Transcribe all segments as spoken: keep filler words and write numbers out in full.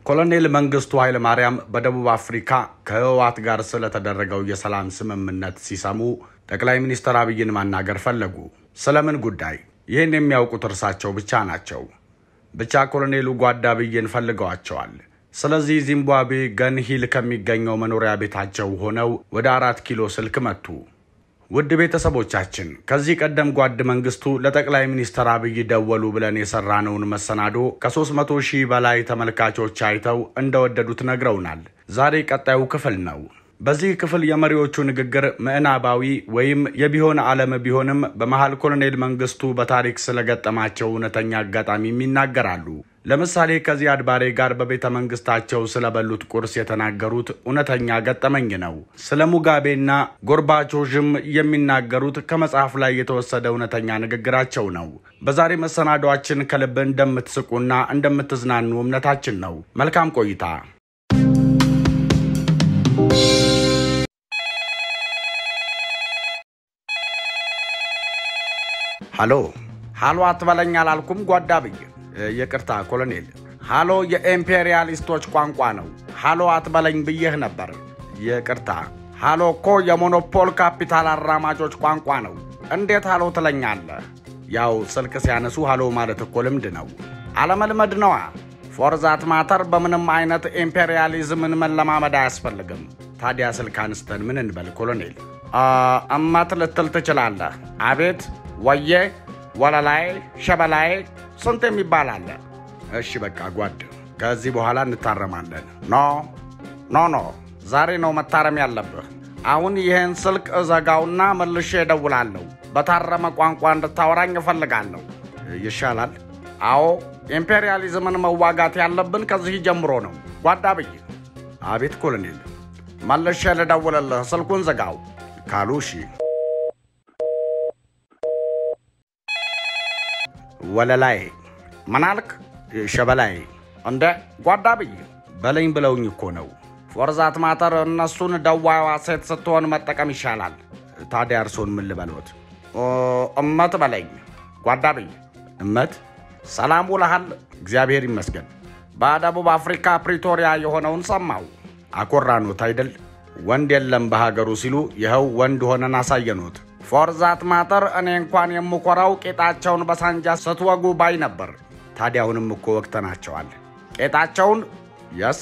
ኮሎኔል መንግስቱ ኃይለ ማርያም በደቡብ አፍሪካ ከህወሓት ጋር ስለተደረገው የሰላም ስምምነት ሲሰሙ ጠቅላይ ሚኒስትር አብይን ማናገር ፈለጉ። ስለምን ጉዳይ? ይሄን የሚያውቁት እርሳቸው ብቻ ናቸው። ብቻ ኮሎኔሉ ጓድ አብይን ፈልገዋቸዋል። ስለዚህ ዚምባብዌ ገን ሂል ከሚገኘው መኖሪያ ቤታቸው ሆነው ወደ አራት ኪሎ ስልክ መጡ። ውድ ቤተሰቦቻችን ከዚህ ቀደም ጓድ መንግስቱ ለጠቅላይ ሚኒስትር አብይ ደወሉ ብለን የሰራነውን መሰናዶ ከ300 ሺህ በላይ ተመልካቾች አይተው እንደወደዱት ነግረውናል። ዛሬ ቀጣዩ ክፍል ነው። በዚህ ክፍል የመሪዎቹ ንግግር ምዕናባዊ ወይም የቢሆን ዓለም ቢሆንም በመሃል ኮሎኔል መንግስቱ በታሪክ ስለገጠማቸው እውነተኛ አጋጣሚ ይናገራሉ። ለምሳሌ ከዚህ አድባሬ ጋር በቤተ መንግስታቸው ስለበሉት ቁርስ የተናገሩት እውነተኛ ገጠመኝ ነው። ስለ ሙጋቤና ጎርባቾቭም የሚናገሩት ከመጽሐፍ ላይ የተወሰደ እውነተኛ ንግግራቸው ነው። በዛሬ መሰናዶአችን ከልብ እንደምትስቁና እንደምትዝናኑ እምነታችን ነው። መልካም ቆይታ። ሃሎ ሃሎ አትበለኝ አላልኩም ጓድ አብይ። ይቅርታ ኮሎኔል። ሃሎ የኢምፔሪያሊስቶች ቋንቋ ነው። ሃሎ አትበለኝ ብዬህ ነበር። ይቅርታ። ሃሎ እኮ የሞኖፖል ካፒታል አራማጆች ቋንቋ ነው። እንዴት ሃሎ ትለኛለህ? ያው ስልክ ሲያነሱ ሃሎ ማለት እኮ ልምድ ነው። አለመልመድ ነዋ። ፎርዛት ማተር በምንም አይነት ኢምፔሪያሊዝምን መለማመድ አያስፈልግም። ታዲያ ስልክ አንስተን ምን እንበል ኮሎኔል? እማት ልትል ትችላለህ። አቤት ወየ ወለላይ ሸበላይ ስንት የሚባል አለ። እሺ በቃ ጓድ ከዚህ በኋላ እንታረማለን። ኖ ኖ ኖ ዛሬ ነው መታረም ያለብህ። አሁን ይሄን ስልክ እዘጋውና መልሼ እደውላለሁ። በታረመ ቋንቋ እንድታወራኝ እፈልጋለሁ። ይሻላል? አዎ ኢምፔሪያሊዝምን መዋጋት ያለብን ከዚህ ጀምሮ ነው ጓድ አብይ። አቤት ኮሎኔል። መልሼ ልደውልልህ፣ ስልኩን ዘጋው ካሉ እሺ። ወለላይ መናልክ ሸበላይ እንደ ጓድ አብይ በለኝ ብለውኝ እኮ ነው። ፎርዛት ማተር እነሱን ደዋዋ ሴት ስትሆን መጠቀም ይሻላል። ታዲያ እርሶን ምን ልበሎት? እመት በለኝ ጓድ አብይ። እመት ሰላም ውለሃል? እግዚአብሔር ይመስገን። በደቡብ አፍሪካ ፕሪቶሪያ የሆነውን ሰማው። አኮራኖት አይደል? ወንድ የለም በሀገሩ ሲሉ ይኸው ወንድ ሆነን አሳየኖት። ፎርዛት ማተር እኔ እንኳን የምኮራው ቄጣቸውን በሳንጃ ስትወጉ ባይ ነበር። ታዲያውንም እኮ ወቅተናቸዋል ቄጣቸውን። የስ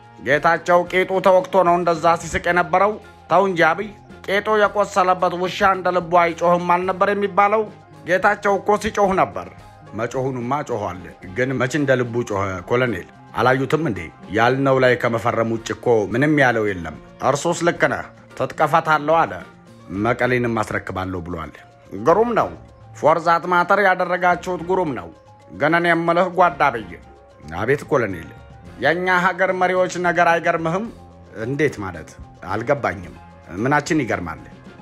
ጌታቸው ቄጡ ተወቅቶ ነው እንደዛ ሲስቅ የነበረው። ተው እንጂ አብይ፣ ቄጡ የቆሰለበት ውሻ እንደ ልቡ አይጮህም አልነበር የሚባለው? ጌታቸው እኮ ሲጮህ ነበር። መጮሁንማ ጮኋል፣ ግን መች እንደ ልቡ ጮኸ ኮሎኔል? አላዩትም እንዴ? ያልነው ላይ ከመፈረም ውጭ እኮ ምንም ያለው የለም። እርሶስ ልክ ነህ ትጥቀፈታለሁ አለ። መቀሌንም ማስረክባለሁ ብሏል። ግሩም ነው። ፎርዛት ማተር ያደረጋችሁት ግሩም ነው። ገነን የምልህ ጓድ አብይ። አቤት ኮሎኔል። የኛ ሀገር መሪዎች ነገር አይገርምህም? እንዴት ማለት? አልገባኝም። ምናችን ይገርማል?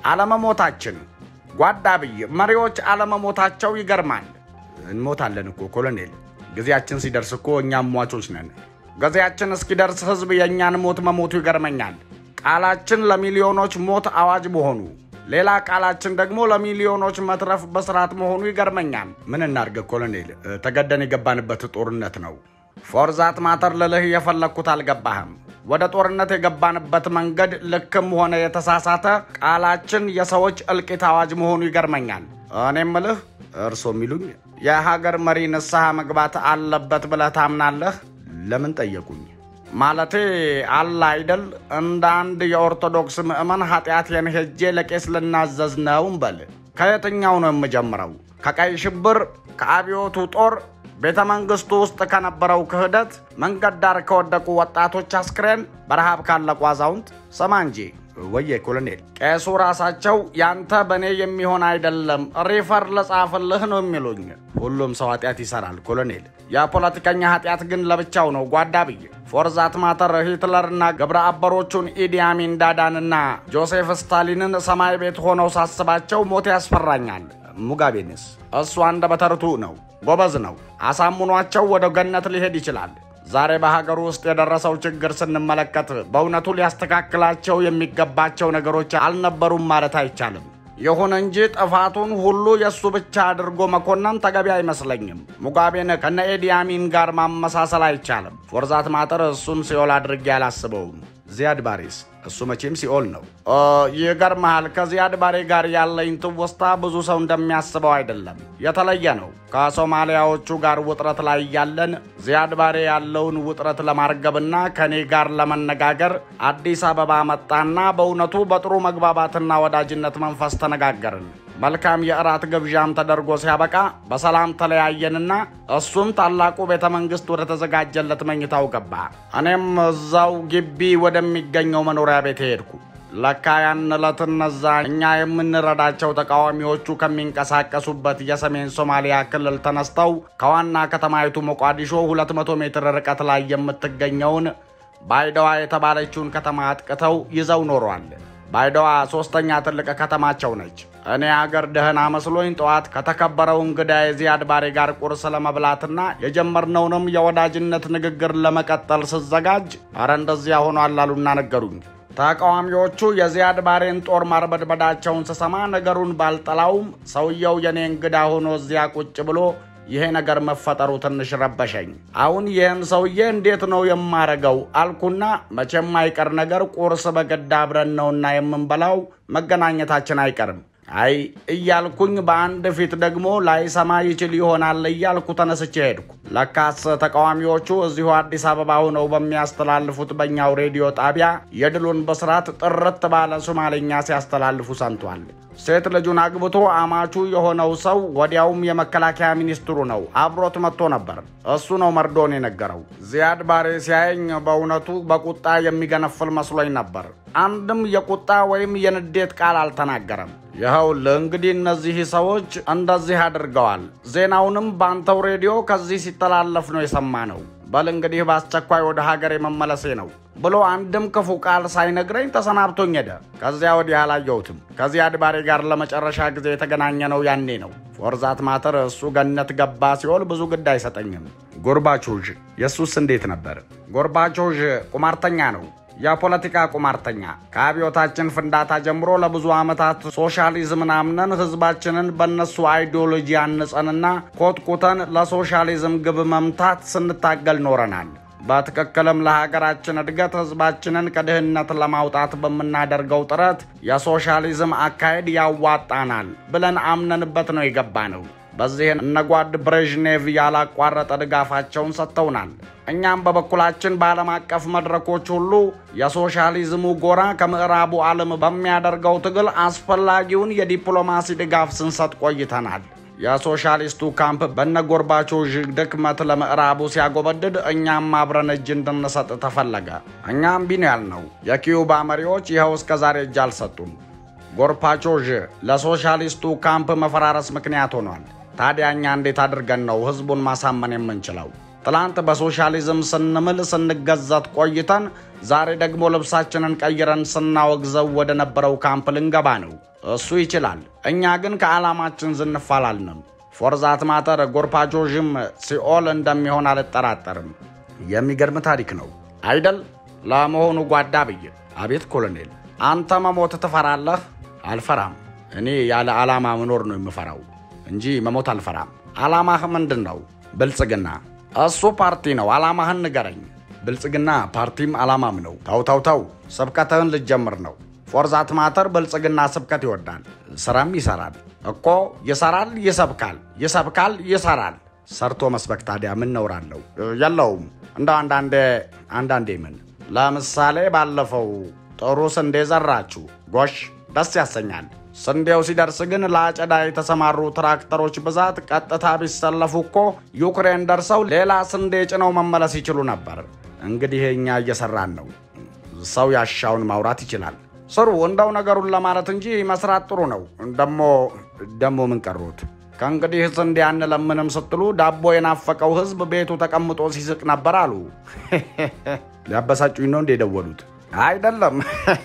አለመሞታችን ጓድ አብይ። መሪዎች አለመሞታቸው ይገርማል። እንሞታለን እኮ ኮሎኔል። ጊዜያችን ሲደርስ እኮ እኛም ሟቾች ነን። ጊዜያችን እስኪደርስ ህዝብ የኛን ሞት መሞቱ ይገርመኛል። ቃላችን ለሚሊዮኖች ሞት አዋጅ መሆኑ፣ ሌላ ቃላችን ደግሞ ለሚሊዮኖች መትረፍ በስርዓት መሆኑ ይገርመኛል። ምን እናርገ ኮሎኔል? ተገደን የገባንበት ጦርነት ነው። ፎርዛት ማተር ልልህ የፈለኩት አልገባህም። ወደ ጦርነት የገባንበት መንገድ ልክም ሆነ የተሳሳተ ቃላችን የሰዎች እልቂት አዋጅ መሆኑ ይገርመኛል። እኔም ምልህ እርሶ ሚሉኝ የሀገር መሪ ንስሐ መግባት አለበት ብለህ ታምናለህ? ለምን ጠየቁኝ? ማለቴ አለ አይደል እንደ አንድ የኦርቶዶክስ ምእመን ኃጢአቴን ሄጄ ለቄስ ልናዘዝ ነው እንበል። ከየትኛው ነው የምጀምረው? ከቀይ ሽብር፣ ከአብዮቱ ጦር፣ ቤተ መንግስቱ ውስጥ ከነበረው ክህደት፣ መንገድ ዳር ከወደቁ ወጣቶች አስክሬን፣ በረሃብ ካለቁ አዛውንት? ሰማ እንጂ ወየ ኮሎኔል። ቄሱ ራሳቸው ያንተ በኔ የሚሆን አይደለም ሪፈር ለጻፍልህ ነው የሚሉኝ። ሁሉም ሰው ኃጢአት ይሰራል ኮሎኔል። የፖለቲከኛ ኃጢአት ግን ለብቻው ነው ጓድ አብይ። ፎርዛት ማተር ሂትለርና ገብረ አበሮቹን ኢዲ አሚን ዳዳንና ጆሴፍ ስታሊንን ሰማይ ቤት ሆነው ሳስባቸው ሞት ያስፈራኛል። ሙጋቤንስ እሱ አንደ በተርቱ ነው፣ ጎበዝ ነው። አሳምኗቸው ወደ ገነት ሊሄድ ይችላል። ዛሬ በሀገሩ ውስጥ የደረሰው ችግር ስንመለከት በእውነቱ ሊያስተካክላቸው የሚገባቸው ነገሮች አልነበሩም ማለት አይቻልም። ይሁን እንጂ ጥፋቱን ሁሉ የሱ ብቻ አድርጎ መኮነን ተገቢ አይመስለኝም። ሙጋቤን ከነ ኢዲ አሚን ጋር ማመሳሰል አይቻልም። ፎርዛት ማተር እሱን ሲኦል አድርጌ አላስበውም። ዚያድ ባሬስ እሱ መቼም ሲኦል ነው። ይገርምሃል፣ ከዚያድ ባሬ ጋር ያለኝ ትውስታ ብዙ ሰው እንደሚያስበው አይደለም፣ የተለየ ነው። ከሶማሊያዎቹ ጋር ውጥረት ላይ ያለን ዚያድ ባሬ ያለውን ውጥረት ለማርገብና ከኔ ጋር ለመነጋገር አዲስ አበባ መጣና በእውነቱ በጥሩ መግባባትና ወዳጅነት መንፈስ ተነጋገርን። መልካም የእራት ግብዣም ተደርጎ ሲያበቃ በሰላም ተለያየንና እሱም ታላቁ ቤተ መንግስት ወደ ተዘጋጀለት መኝታው ገባ። እኔም እዛው ግቢ ወደሚገኘው መኖሪያ ቤት ሄድኩ። ለካ ያን ዕለት እነዛ እኛ የምንረዳቸው ተቃዋሚዎቹ ከሚንቀሳቀሱበት የሰሜን ሶማሊያ ክልል ተነስተው ከዋና ከተማይቱ ሞቃዲሾ ሁለት መቶ ሜትር ርቀት ላይ የምትገኘውን ባይዶዋ የተባለችውን ከተማ አጥቅተው ይዘው ኖሯል። ባይዶዋ ሶስተኛ ትልቅ ከተማቸው ነች። እኔ አገር ደህና መስሎኝ ጠዋት ከተከበረው እንግዳ የዚያድ ባሬ ጋር ቁርስ ለመብላትና የጀመርነውንም የወዳጅነት ንግግር ለመቀጠል ስዘጋጅ አረ እንደዚያ ሆኗል አሉና ነገሩኝ። ተቃዋሚዎቹ የዚያድ ባሬን ጦር ማርበድበዳቸውን ስሰማ ነገሩን ባልጠላውም ሰውየው የኔ እንግዳ ሆኖ እዚያ ቁጭ ብሎ ይሄ ነገር መፈጠሩ ትንሽ ረበሸኝ። አሁን ይሄን ሰውዬ እንዴት ነው የማረገው አልኩና መቼም አይቀር ነገር ቁርስ በገዳ አብረን ነውና የምንበላው መገናኘታችን አይቀርም አይ እያልኩኝ በአንድ ፊት ደግሞ ላይሰማ ይችል ይሆናል እያልኩ ተነስቼ ሄድኩ። ለካስ ተቃዋሚዎቹ እዚሁ አዲስ አበባ ሆነው በሚያስተላልፉት በእኛው ሬዲዮ ጣቢያ የድሉን በስራት ጥርት ባለ ሶማሌኛ ሲያስተላልፉ ሰምቷል። ሴት ልጁን አግብቶ አማቹ የሆነው ሰው ወዲያውም የመከላከያ ሚኒስትሩ ነው፣ አብሮት መጥቶ ነበር። እሱ ነው መርዶን የነገረው። ዚያድ ባሬ ሲያየኝ በእውነቱ በቁጣ የሚገነፍል መስሎኝ ነበር። አንድም የቁጣ ወይም የንዴት ቃል አልተናገረም። ይኸውልህ እንግዲህ እነዚህ ሰዎች እንደዚህ አድርገዋል፣ ዜናውንም ባንተው ሬዲዮ ከዚህ ሲተላለፍ ነው የሰማነው። በል እንግዲህ በአስቸኳይ ወደ ሀገር የመመለሴ ነው ብሎ አንድም ክፉ ቃል ሳይነግረኝ ተሰናብቶኝ ሄደ። ከዚያ ወዲህ አላየሁትም። ከዚያድ ባሬ ጋር ለመጨረሻ ጊዜ የተገናኘነው ያኔ ነው። ፎርዛት ማተር እሱ ገነት ገባ ሲሆን ብዙ ግድ አይሰጠኝም። ጎርባቾቭ የሱስ እንዴት ነበር? ጎርባቾቭ ቁማርተኛ ነው፣ የፖለቲካ ቁማርተኛ። ከአብዮታችን ፍንዳታ ጀምሮ ለብዙ ዓመታት ሶሻሊዝምን አምነን ህዝባችንን በእነሱ አይዲዮሎጂ አንጸንና ኮትኩተን ለሶሻሊዝም ግብ መምታት ስንታገል ኖረናል። በትክክልም ለሀገራችን እድገት ህዝባችንን ከድህነት ለማውጣት በምናደርገው ጥረት የሶሻሊዝም አካሄድ ያዋጣናል ብለን አምነንበት ነው የገባነው። በዚህ እነጓድ ብሬዥኔቭ ያላቋረጠ ድጋፋቸውን ሰጥተውናል። እኛም በበኩላችን በዓለም አቀፍ መድረኮች ሁሉ የሶሻሊዝሙ ጎራ ከምዕራቡ ዓለም በሚያደርገው ትግል አስፈላጊውን የዲፕሎማሲ ድጋፍ ስንሰጥ ቆይተናል። የሶሻሊስቱ ካምፕ በነጎርባቾቭ ድክመት ለምዕራቡ ሲያጎበድድ እኛም አብረን እጅ እንድንሰጥ ተፈለገ። እኛም ቢን ያልነው የኪዩባ መሪዎች ይኸው እስከ ዛሬ እጅ አልሰጡም። ጎርባቾቭ ለሶሻሊስቱ ካምፕ መፈራረስ ምክንያት ሆኗል። ታዲያ እኛ እንዴት አድርገን ነው ህዝቡን ማሳመን የምንችለው? ትላንት በሶሻሊዝም ስንምል ስንገዛት ቆይተን ዛሬ ደግሞ ልብሳችንን ቀይረን ስናወግዘው ወደ ነበረው ካምፕ ልንገባ ነው። እሱ ይችላል፣ እኛ ግን ከዓላማችን ዝንፍ አላልንም። ፎርዛት ማተር ጎርባቾቭም ሲኦል እንደሚሆን አልጠራጠርም። የሚገርም ታሪክ ነው አይደል? ለመሆኑ ጓዳ ብዬ። አቤት ኮሎኔል፣ አንተ መሞት ትፈራለህ? አልፈራም። እኔ ያለ ዓላማ መኖር ነው የምፈራው እንጂ መሞት አልፈራም። ዓላማህ ምንድነው? ብልጽግና። እሱ ፓርቲ ነው። ዓላማህን ንገረኝ። ብልጽግና ፓርቲም ዓላማም ነው። ታው ታው ታው ስብከትህን ልጀምር ነው። ፎርዛት ማተር ብልጽግና ስብከት ይወዳል፣ ስራም ይሰራል እኮ። ይሰራል፣ ይሰብካል፣ ይሰብካል፣ ይሰራል። ሰርቶ መስበክ ታዲያ ምን ነውራለው? የለውም። እንደው አንዳንዴ አንዳንዴ ምን ለምሳሌ ባለፈው ጥሩ ስንዴ ዘራችሁ፣ ጎሽ ደስ ያሰኛል። ስንዴው ሲደርስ ግን ለአጨዳ የተሰማሩ ትራክተሮች ብዛት ቀጥታ ቢሰለፉ እኮ ዩክሬን ደርሰው ሌላ ስንዴ ጭነው መመለስ ይችሉ ነበር። እንግዲህ እኛ እየሰራን ነው። ሰው ያሻውን ማውራት ይችላል። ስሩ እንደው ነገሩን ለማለት እንጂ መስራት ጥሩ ነው። ደሞ ደሞ ምን ቀሩት? ከእንግዲህ ስንዴ አንለምንም ስትሉ ዳቦ የናፈቀው ህዝብ ቤቱ ተቀምጦ ሲስቅ ነበር አሉ። ሊያበሳጩኝ ነው እንደ ደወሉት? አይደለም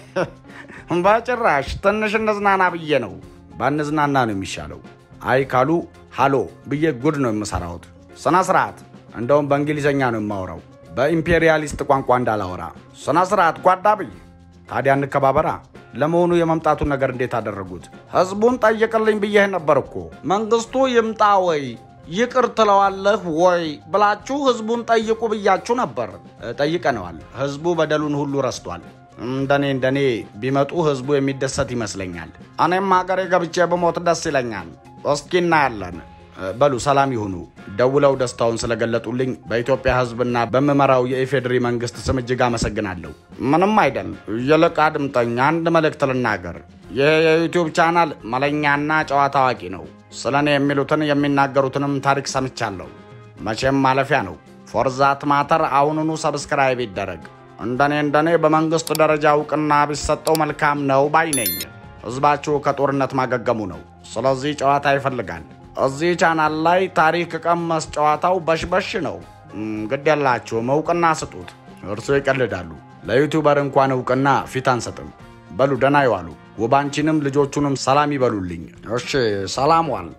ባጭራሽ ትንሽ እንዝናና ብዬ ነው። ባንዝናና ነው የሚሻለው። አይ ካሉ ሃሎ ብዬ ጉድ ነው የምሰራውት። ስነ ስርዓት። እንደውም በእንግሊዘኛ ነው የማወራው፣ በኢምፔሪያሊስት ቋንቋ እንዳላወራ። ስነ ስርዓት ጓዳ ብዬ። ታዲያ እንከባበራ። ለመሆኑ የመምጣቱን ነገር እንዴት አደረጉት? ህዝቡን ጠይቅልኝ ብዬ ነበር እኮ። መንግስቱ ይምጣ ወይ ይቅር ትለዋለህ ወይ ብላችሁ ህዝቡን ጠይቁ ብያችሁ ነበር። ጠይቀነዋል። ህዝቡ በደሉን ሁሉ ረስቷል። እንደኔ እንደኔ ቢመጡ ህዝቡ የሚደሰት ይመስለኛል። እኔም ሀገሬ ገብቼ በሞት ደስ ይለኛል። እስኪ እናያለን። በሉ ሰላም ይሁኑ። ደውለው ደስታውን ስለገለጡልኝ በኢትዮጵያ ህዝብና በመመራው የኢፌድሪ መንግስት ስም እጅግ አመሰግናለሁ። ምንም አይደል። ይልቅ አድምጠኝ፣ አንድ መልእክት ልናገር። ይህ የዩቲዩብ ቻናል መለኛና ጨዋታ አዋቂ ነው። ስለኔ የሚሉትን የሚናገሩትንም ታሪክ ሰምቻለሁ። መቼም ማለፊያ ነው። ፎርዛት ማተር አሁኑኑ ሰብስክራይብ ይደረግ። እንደኔ እንደኔ በመንግስት ደረጃ እውቅና ቢሰጠው መልካም ነው ባይ ነኝ። ህዝባችሁ ከጦርነት ማገገሙ ነው። ስለዚህ ጨዋታ ይፈልጋል። እዚህ ቻናል ላይ ታሪክ ቀመስ ጨዋታው በሽበሽ ነው። ግድ ያላችሁም እውቅና ስጡት። እርሱ ይቀልዳሉ። ለዩቲዩበር እንኳን እውቅና ፊት አንሰጥም። በሉ ደህና ይዋሉ። ወባንቺንም ልጆቹንም ሰላም ይበሉልኝ። እሺ ሰላም ዋል።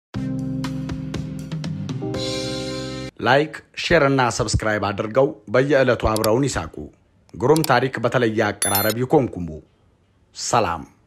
ላይክ ሼር እና ሰብስክራይብ አድርገው በየዕለቱ አብረውን ይሳቁ። ግሩም ታሪክ በተለየ አቀራረብ ይኮንኩሙ። ሰላም